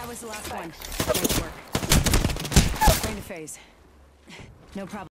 That was the last one. Nice work. Going to phase. No problem.